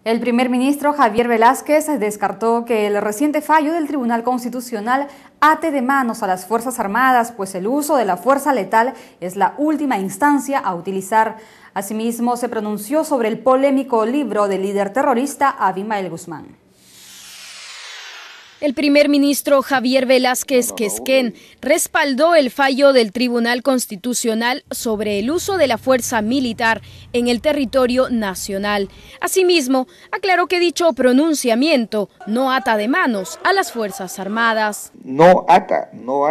El primer ministro Javier Velázquez descartó que el reciente fallo del Tribunal Constitucional ate de manos a las Fuerzas Armadas, pues el uso de la fuerza letal es la última instancia a utilizar. Asimismo, se pronunció sobre el polémico libro del líder terrorista Abimael Guzmán. El primer ministro Javier Velázquez Quesquén respaldó el fallo del Tribunal Constitucional sobre el uso de la fuerza militar en el territorio nacional. Asimismo, aclaró que dicho pronunciamiento no ata de manos a las Fuerzas Armadas. No ata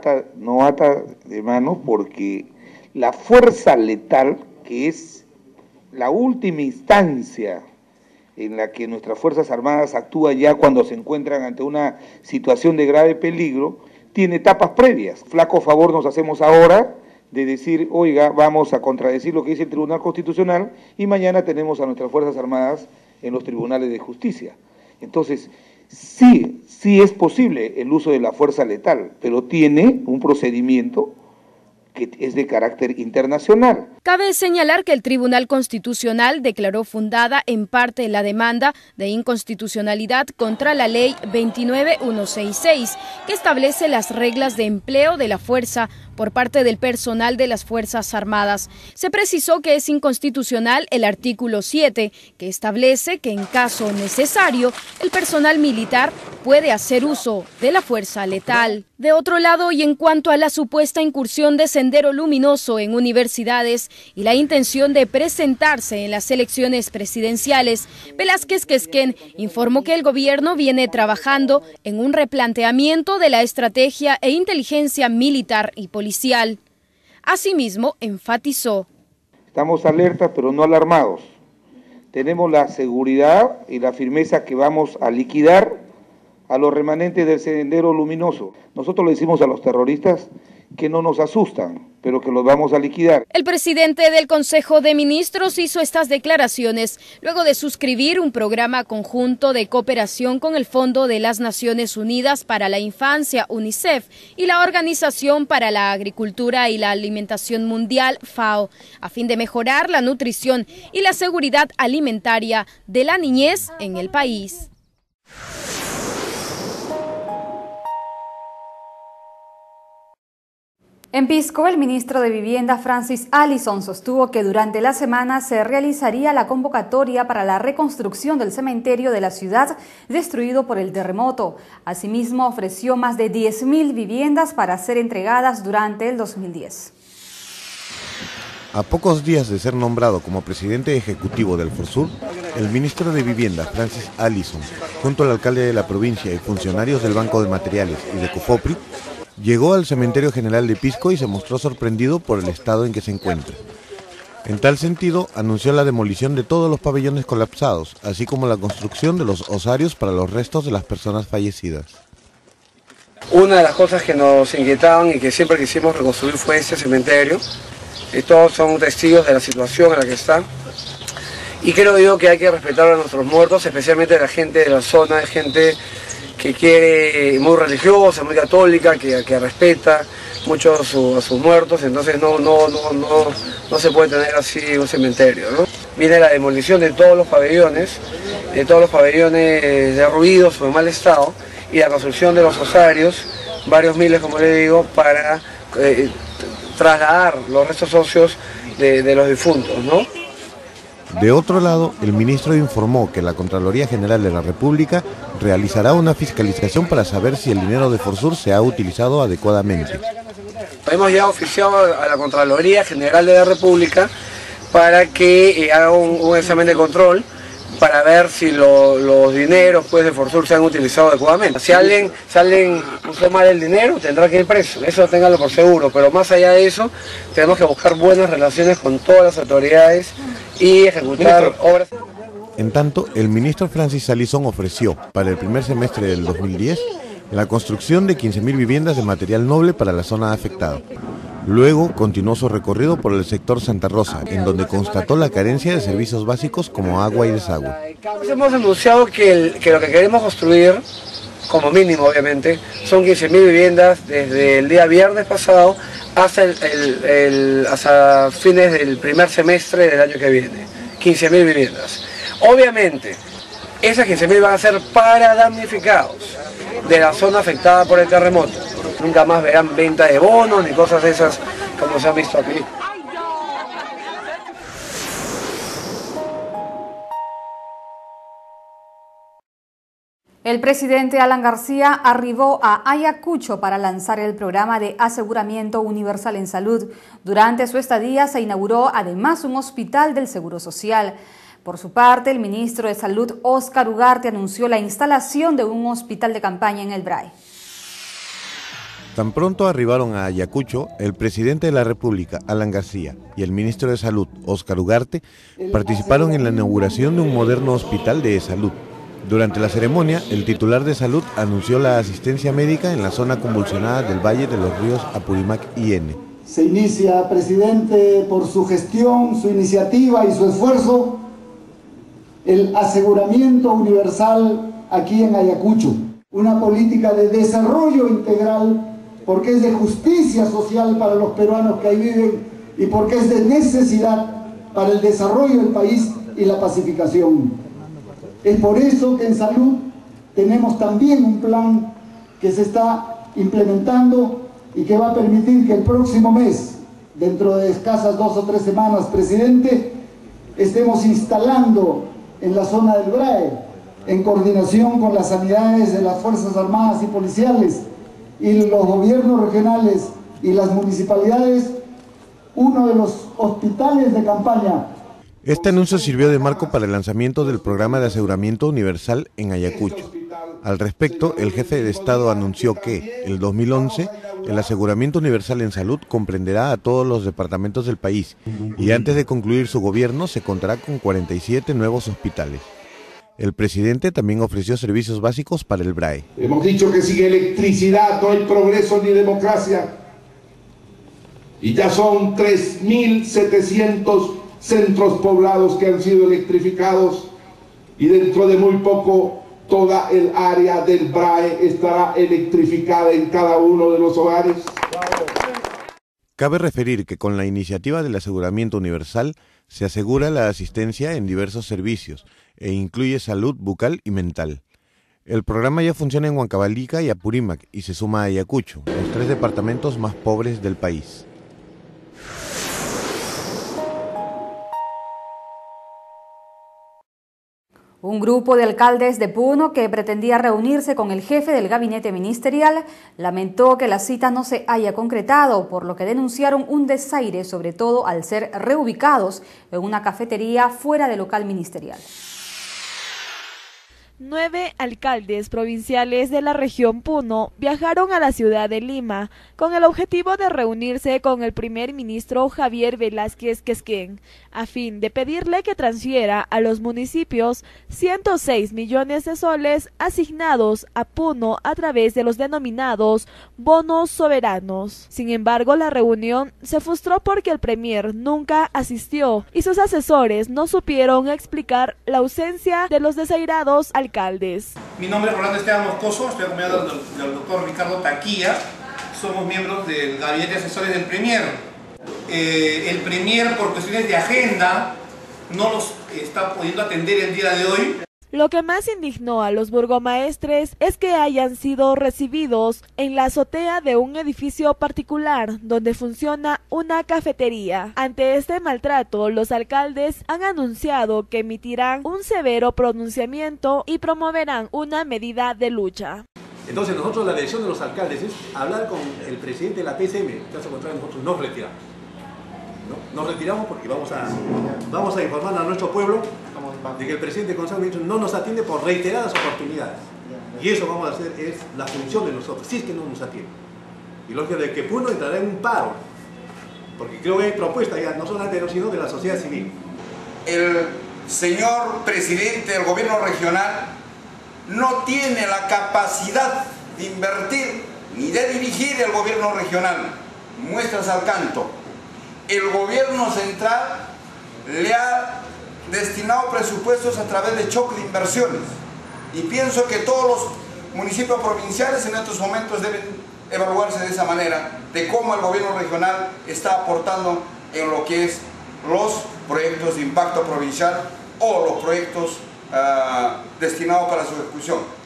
de manos porque la fuerza letal, que es la última instancia en la que nuestras Fuerzas Armadas actúan ya cuando se encuentran ante una situación de grave peligro, tiene etapas previas. Flaco favor nos hacemos ahora de decir, oiga, vamos a contradecir lo que dice el Tribunal Constitucional y mañana tenemos a nuestras Fuerzas Armadas en los tribunales de justicia. Entonces, sí es posible el uso de la fuerza letal, pero tiene un procedimiento que es de carácter internacional. Cabe señalar que el Tribunal Constitucional declaró fundada en parte la demanda de inconstitucionalidad contra la Ley 29166, que establece las reglas de empleo de la fuerza por parte del personal de las Fuerzas Armadas. Se precisó que es inconstitucional el artículo 7, que establece que en caso necesario, el personal militar puede hacer uso de la fuerza letal. De otro lado, y en cuanto a la supuesta incursión de Sendero Luminoso en universidades y la intención de presentarse en las elecciones presidenciales, Velázquez Quesquén informó que el gobierno viene trabajando en un replanteamiento de la estrategia e inteligencia militar y policial. Asimismo, enfatizó: estamos alertas pero no alarmados. Tenemos la seguridad y la firmeza que vamos a liquidar a los remanentes del Sendero Luminoso. Nosotros le decimos a los terroristas que no nos asustan, pero que los vamos a liquidar. El presidente del Consejo de Ministros hizo estas declaraciones luego de suscribir un programa conjunto de cooperación con el Fondo de las Naciones Unidas para la Infancia, UNICEF, y la Organización para la Agricultura y la Alimentación Mundial, FAO, a fin de mejorar la nutrición y la seguridad alimentaria de la niñez en el país. En Pisco, el ministro de Vivienda, Francis Allison, sostuvo que durante la semana se realizaría la convocatoria para la reconstrucción del cementerio de la ciudad destruido por el terremoto. Asimismo, ofreció más de 10.000 viviendas para ser entregadas durante el 2010. A pocos días de ser nombrado como presidente ejecutivo del Forsur, el ministro de Vivienda, Francis Allison, junto al alcalde de la provincia y funcionarios del Banco de Materiales y de COFOPRI, llegó al Cementerio General de Pisco y se mostró sorprendido por el estado en que se encuentra. En tal sentido, anunció la demolición de todos los pabellones colapsados, así como la construcción de los osarios para los restos de las personas fallecidas. Una de las cosas que nos inquietaban y que siempre quisimos reconstruir fue este cementerio. Y todos son testigos de la situación en la que está. Y creo yo que hay que respetar a nuestros muertos, especialmente la gente de la zona, gente que quiere, muy religiosa, muy católica, que respeta mucho a sus muertos, entonces no se puede tener así un cementerio, ¿no? Viene la demolición de todos los pabellones derruidos o en mal estado, y la construcción de los osarios, varios miles, como le digo, para trasladar los restos óseos de los difuntos, ¿no? De otro lado, el ministro informó que la Contraloría General de la República realizará una fiscalización para saber si el dinero de Forsur se ha utilizado adecuadamente. Hemos ya oficiado a la Contraloría General de la República para que haga un examen de control para ver si los dineros de Forsur se han utilizado adecuadamente. Si alguien usó mal el dinero, tendrá que ir preso, eso ténganlo por seguro, pero más allá de eso, tenemos que buscar buenas relaciones con todas las autoridades y ejecutar obras. En tanto, el ministro Francis Allison ofreció, para el primer semestre del 2010, la construcción de 15.000 viviendas de material noble para la zona afectada. Luego continuó su recorrido por el sector Santa Rosa, en donde constató la carencia de servicios básicos como agua y desagüe. Hemos anunciado que lo que queremos construir, como mínimo obviamente, son 15.000 viviendas desde el día viernes pasado hasta fines del primer semestre del año que viene. 15.000 viviendas. Obviamente, Esas 15.000 van a ser para damnificados de la zona afectada por el terremoto. Nunca más verán venta de bonos ni cosas de esas como se han visto aquí. El presidente Alan García arribó a Ayacucho para lanzar el programa de aseguramiento universal en salud. Durante su estadía se inauguró además un hospital del Seguro Social. Por su parte, el ministro de Salud, Óscar Ugarte, anunció la instalación de un hospital de campaña en el BRAE. Tan pronto arribaron a Ayacucho, el presidente de la República, Alan García, y el ministro de Salud, Óscar Ugarte, participaron en la inauguración de un moderno hospital de salud. Durante la ceremonia, el titular de salud anunció la asistencia médica en la zona convulsionada del Valle de los Ríos Apurímac y Ene. Se inicia, presidente, por su gestión, su iniciativa y su esfuerzo, el aseguramiento universal aquí en Ayacucho. Una política de desarrollo integral, porque es de justicia social para los peruanos que ahí viven y porque es de necesidad para el desarrollo del país y la pacificación. Es por eso que en salud tenemos también un plan que se está implementando y que va a permitir que el próximo mes, dentro de escasas 2 o 3 semanas, presidente, estemos instalando en la zona del BRAE, en coordinación con las sanidades de las Fuerzas Armadas y Policiales y los gobiernos regionales y las municipalidades, uno de los hospitales de campaña. Este anuncio sirvió de marco para el lanzamiento del programa de aseguramiento universal en Ayacucho. Al respecto, el jefe de Estado anunció que, el 2011, el aseguramiento universal en salud comprenderá a todos los departamentos del país y antes de concluir su gobierno se contará con 47 nuevos hospitales. El presidente también ofreció servicios básicos para el BRAE. Hemos dicho que sin electricidad no hay progreso ni democracia. Y ya son 3.700 centros poblados que han sido electrificados y dentro de muy poco toda el área del BRAE estará electrificada en cada uno de los hogares. Cabe referir que con la iniciativa del aseguramiento universal se asegura la asistencia en diversos servicios e incluye salud bucal y mental. El programa ya funciona en Huancavelica y Apurímac y se suma a Ayacucho, los 3 departamentos más pobres del país. Un grupo de alcaldes de Puno que pretendía reunirse con el jefe del gabinete ministerial lamentó que la cita no se haya concretado, por lo que denunciaron un desaire, sobre todo al ser reubicados en una cafetería fuera del local ministerial. 9 alcaldes provinciales de la región Puno viajaron a la ciudad de Lima con el objetivo de reunirse con el primer ministro Javier Velázquez Quesquén, a fin de pedirle que transfiera a los municipios 106 millones de soles asignados a Puno a través de los denominados bonos soberanos. Sin embargo, la reunión se frustró porque el premier nunca asistió y sus asesores no supieron explicar la ausencia de los desairados alcaldes. Mi nombre es Rolando Esteban Moscoso, estoy acompañado del doctor Ricardo Taquilla, somos miembros del gabinete de asesores del premier. El premier, por cuestiones de agenda, no los está pudiendo atender el día de hoy. Lo que más indignó a los burgomaestres es que hayan sido recibidos en la azotea de un edificio particular donde funciona una cafetería. Ante este maltrato, los alcaldes han anunciado que emitirán un severo pronunciamiento y promoverán una medida de lucha. Entonces nosotros la decisión de los alcaldes es hablar con el presidente de la PCM, en caso contrario nosotros nos retiramos. ¿No? Nos retiramos porque vamos a informar a nuestro pueblo de que el presidente Gonzalo Ministro no nos atiende por reiteradas oportunidades. Y eso vamos a hacer, es la función de nosotros, si es que no nos atiende. Y lógico de que Puno entrará en un paro, porque creo que hay propuestas ya no solamente de nosotros, sino de la sociedad civil. El señor presidente del gobierno regional no tiene la capacidad de invertir ni de dirigir el gobierno regional. Muestras al canto. El gobierno central le ha destinado presupuestos a través de choque de inversiones y pienso que todos los municipios provinciales en estos momentos deben evaluarse de esa manera, de cómo el gobierno regional está aportando en lo que es los proyectos de impacto provincial o los proyectos destinado para su ejecución.